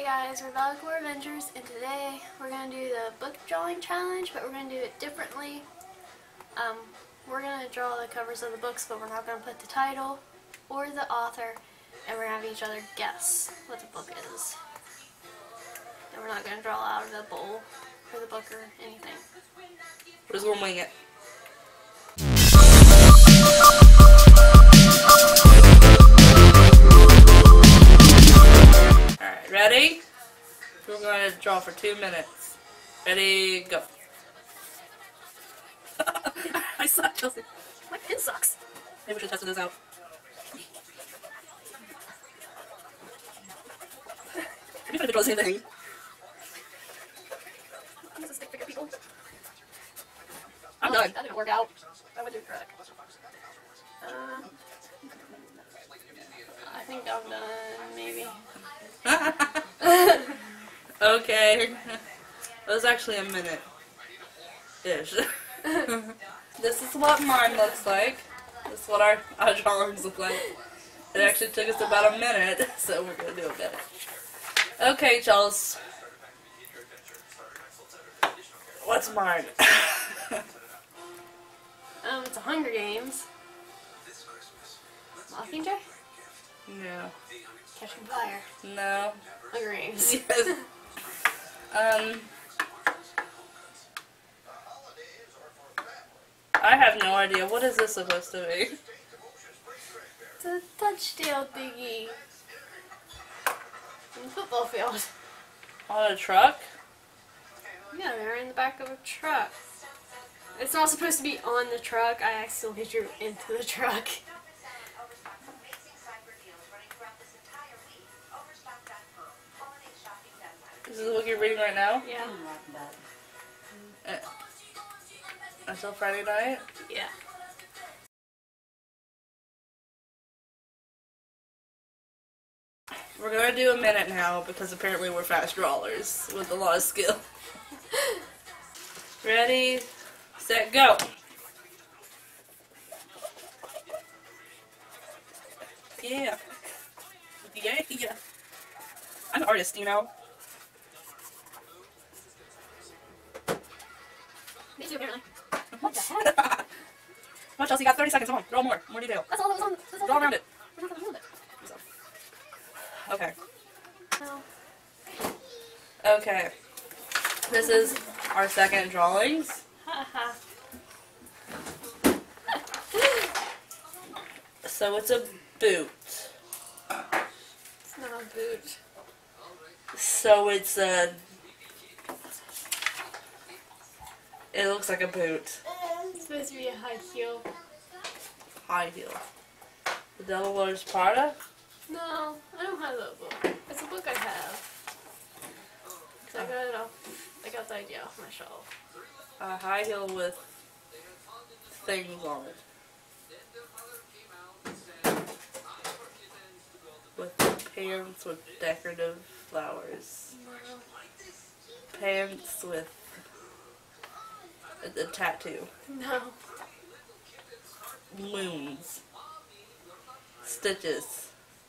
guys, we're Valicore Adventures, and today we're going to do the book drawing challenge, but we're going to do it differently. We're going to draw the covers of the books, but we're not going to put the title or the author, and we're going to have each other guess what the book is. And we're not going to draw out of the bowl for the book or anything. We're just going to wing it. Alright, ready? We're going to draw for 2 minutes. Ready, go. I suck, Chelsea. My pen sucks. Maybe we should test this out. You're going to draw the same thing. I'm just a stick figure, people. I'm done. That didn't work out. I would do correct. I think I'm done, maybe. Okay. It was actually a minute-ish. This is what mine looks like. This is what our drawings look like. It actually took us about a minute, so we're going to do a minute. Okay, Charles. What's mine? It's a Hunger Games. Mockingjay? No. Catching Fire. No. Hunger Games. Yes. I have no idea. What is this supposed to be? It's a touchdown thingy. In the football field. On a truck? Yeah, they're in the back of a truck. It's not supposed to be on the truck. I accidentally drew into the truck. This is the book you're reading right now? Yeah. Until Friday night? Yeah. We're gonna do a minute now because apparently we're fast drawers with a lot of skill. Ready, set, go! Yeah. Yeah. I'm an artist, you know? Me too, apparently. What the heck? Come on, Chelsea, you got 30 seconds. Come on, draw more. More detail. That's all that was on. That's all Draw around it. We're not gonna hold it. Okay. No. Okay. This is our second drawings. Haha. So it's a boot. It's not a boot. So it's a... It looks like a boot. It's supposed to be a high heel. High heel. The Devil Wears Prada? No, I don't have that book. It's a book I have. 'Cause I got it off. I got the idea off my shelf. A high heel with things on it. With pants with decorative flowers. No. Pants with a tattoo. No. Moons. Stitches.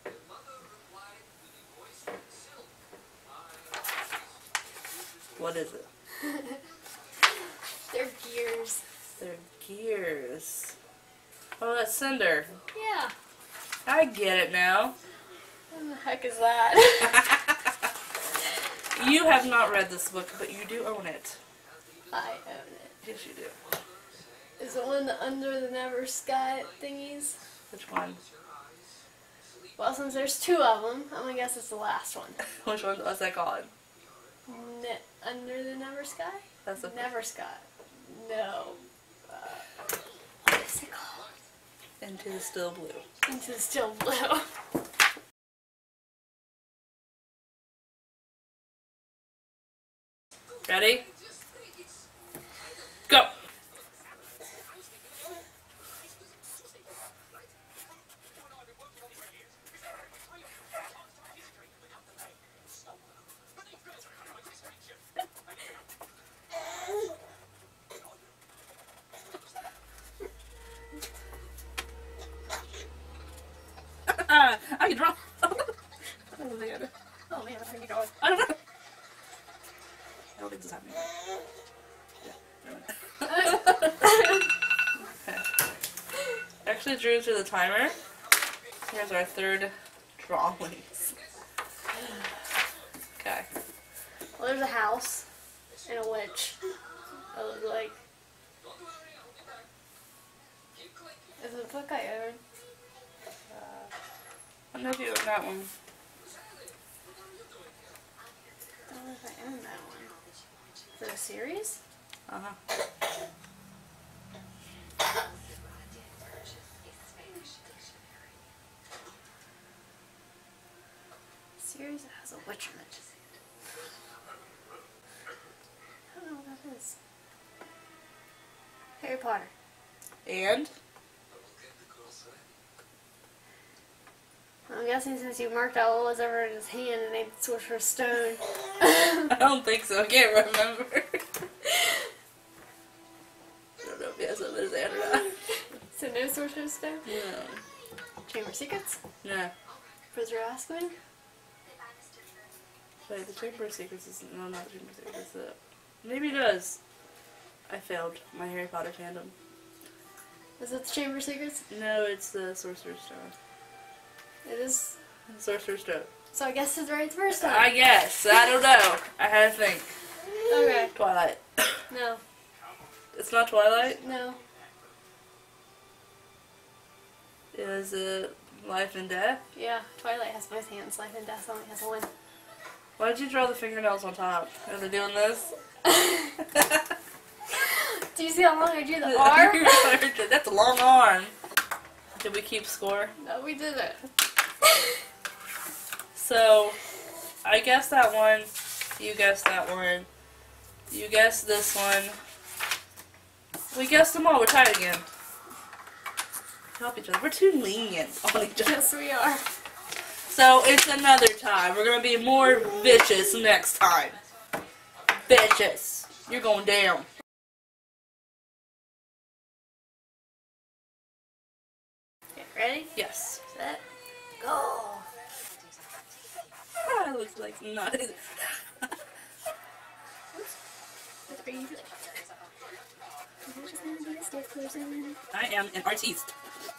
What is it? They're gears. They're gears. Oh, that's Cinder. Yeah. I get it now. What the heck is that? You have not read this book, but you do own it. I own it. Yes, you do. Is it one of the Under the Never Sky thingies? Which one? Well, since there's two of them, I'm gonna guess it's the last one. Which one? What's that called? Under the Never Sky? That's the Never Sky. No. What is it called? Into the Still Blue. Into the Still Blue. Ready? Go! I can draw. Oh man. Oh man, that's pretty you drawing? I don't know. I don't think this is happening. Yeah. Okay. I actually drew through the timer. Here's our third drawings. Okay. Well, there's a house and a witch. That looks like. Is it a book I own? I don't know if you own that one. I don't know if I own that one. Is it a series? Uh-huh. Series that has a witch in it. I don't know what that is. Harry Potter. And? I'm guessing since you marked out what was ever in his hand and named Sorcerer's Stone. I don't think so. I can't remember. I don't know if he has something in his hand or not. So no Sorcerer's Stone? No. Chamber of Secrets? No. Prisoner of Azkaban? Wait, the Chamber of Secrets is... No, not the Chamber of Secrets. It's the... Maybe it does. I failed my Harry Potter fandom. Is it the Chamber of Secrets? No, it's the Sorcerer's Stone. It is. The Sorcerer's Stone. So I guess it's right the first time. I guess. I don't know. I had to think. Okay. Twilight. No. It's not Twilight? No. Is it Life and Death? Yeah, Twilight has both hands. Life and Death only has one. Why did you draw the fingernails on top? Are they doing this? Do you see how long I drew the arm? That's a long arm. Did we keep score? No, we didn't. So, I guessed that one. You guessed that one. You guessed this one. We guessed them all. We're tied again. Help each other. We're too lenient on each other. Yes, we are. So, it's another time. We're going to be more vicious next time. Vicious. You're going down. Okay, ready? Yes. Set. Go. Ah, it looks like not. I am an artiste.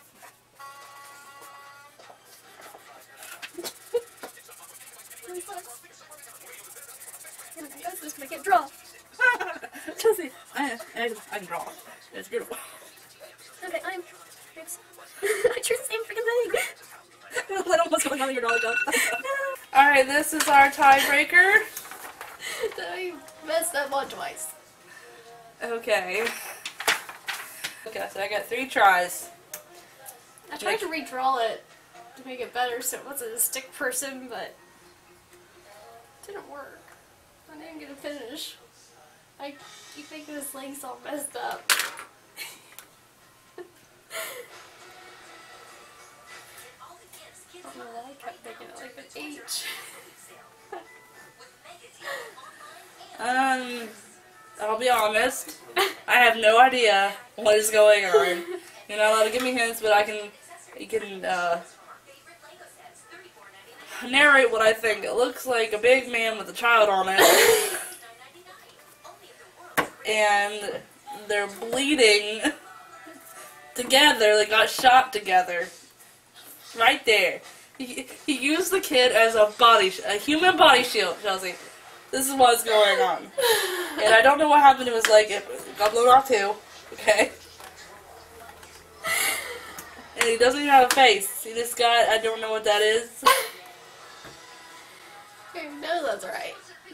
I can't draw. Chelsea, I can draw. It's beautiful. Okay, I'm. I drew the same freaking thing. I don't know what's going on in your drawing. Alright, this is our tiebreaker. I messed up on twice. Okay. Okay, so I got 3 tries. I tried to redraw it to make it better so it wasn't a stick person, but it didn't work. I didn't get a finish. I keep making this legs all messed up. I don't know why I kept making it like an H. I'll be honest. I have no idea what is going on. You're not allowed to give me hints, but you can narrate what I think. It looks like a big man with a child on it. And they're bleeding together. They got shot together. Right there. He used the kid as a human body shield, Chelsea. This is what's going on. And I don't know what happened to his leg. It got blown off too. Okay. And he doesn't even have a face. He just got, I don't know what that is. I know that's right.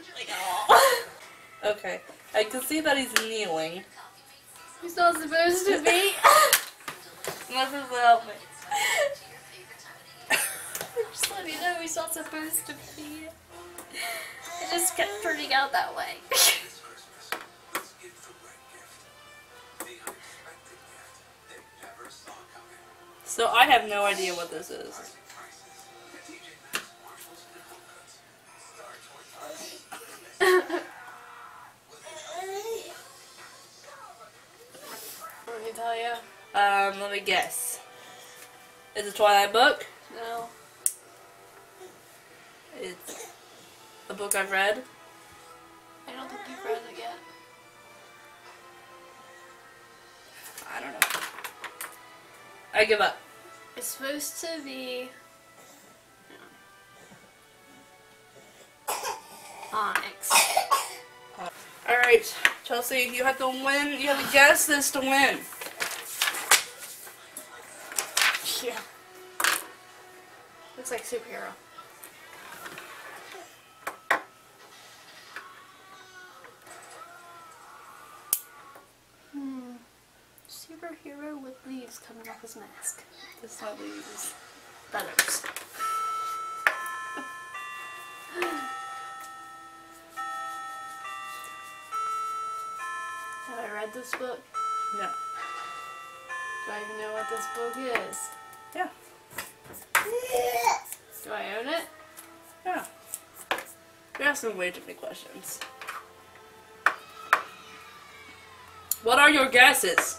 Okay. I can see that he's kneeling. He's not supposed to be. Unless this will help me. I'm just letting you know he's not supposed to be. It just kept turning out that way. So I have no idea what this is. Let me tell you. Let me guess. Is it a Twilight book? No. It's A book I've read? I don't think you've read it yet. I don't know. I give up. It's supposed to be Onyx. Alright, Chelsea, you have to win. You have to guess this to win. Yeah. Looks like superhero. Superhero with leaves coming off his mask. It's not leaves. Feathers. Have I read this book? No. Do I even know what this book is? Yeah. Do I own it? Yeah. You're asking way too many questions. What are your guesses?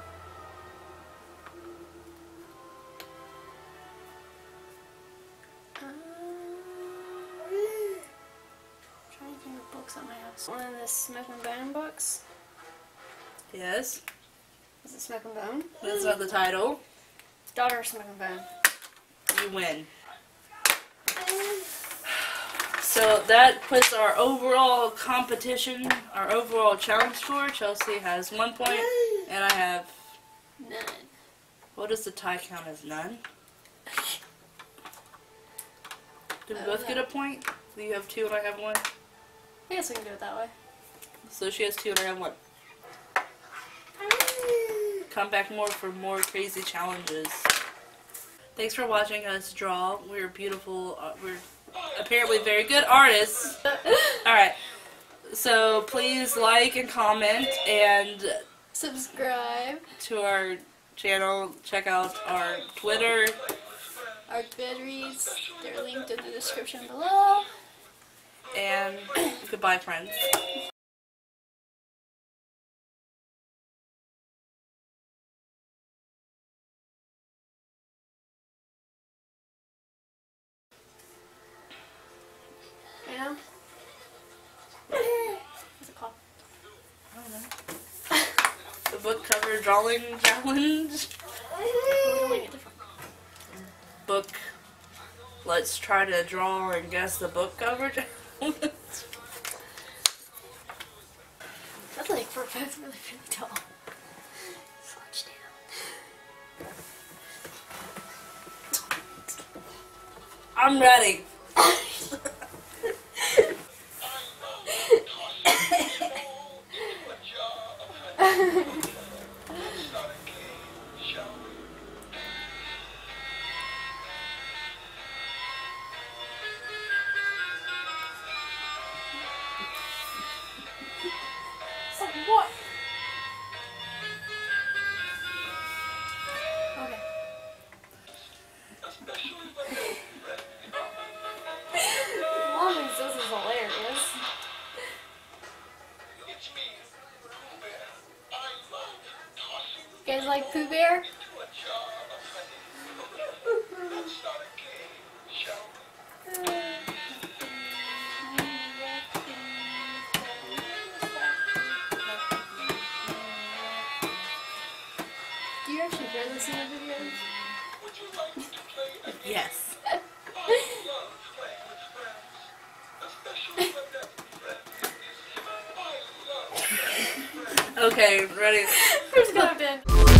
Trying to think of books at my house. One of the Smoke and Bone books. Yes. Is it Smoke and Bone? That's not the title. Daughter of Smoke and Bone. You win. So that puts our overall competition, our overall challenge score. Chelsea has 1 point, and I have... None. What does the tie count as? None? Do we both get a point? Do you have 2 and I have 1? I guess we can do it that way. So she has 2 and I have 1. Come back more for more crazy challenges. Thanks for watching us draw. We're beautiful. We're apparently very good artists. Alright. So please like and comment and Subscribe. to our channel. Check out our Twitter. Our Goodreads. They're linked in the description below. And goodbye, friends. You know? What's it called? I don't know. The book cover drawing challenge. We're doing it different. Book. Let's try to draw and guess the book cover challenge. That's like we're both really, really tall. Slouch down. I'm ready. What? Okay. Mom thinks this is hilarious. You guys like Pooh Bear? Do you actually hear this in the videos? Yes. Okay, ready. Where's it gonna be?